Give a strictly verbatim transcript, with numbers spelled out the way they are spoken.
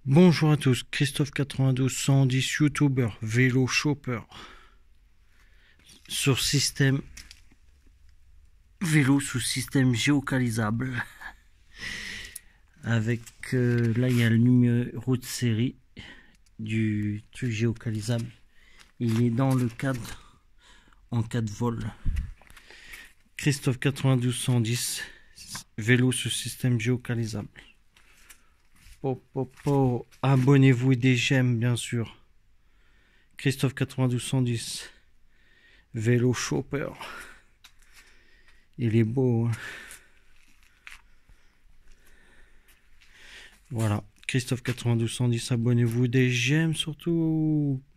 Bonjour à tous, Christophe quatre-vingt-douze cent dix, YouTuber, vélo shopper, sur système vélo sous système géocalisable. Avec euh, là il y a le numéro de série du truc géocalisable. Il est dans le cadre en cas de vol. Christophe quatre-vingt-douze cent dix, vélo sous système géocalisable. Oh, oh, oh. Abonnez-vous et des j'aime bien sûr. Christophe quatre-vingt-douze cent dix, vélo shopper. Il est beau, hein. Voilà, Christophe quatre-vingt-douze cent dix, abonnez-vous, des j'aime surtout.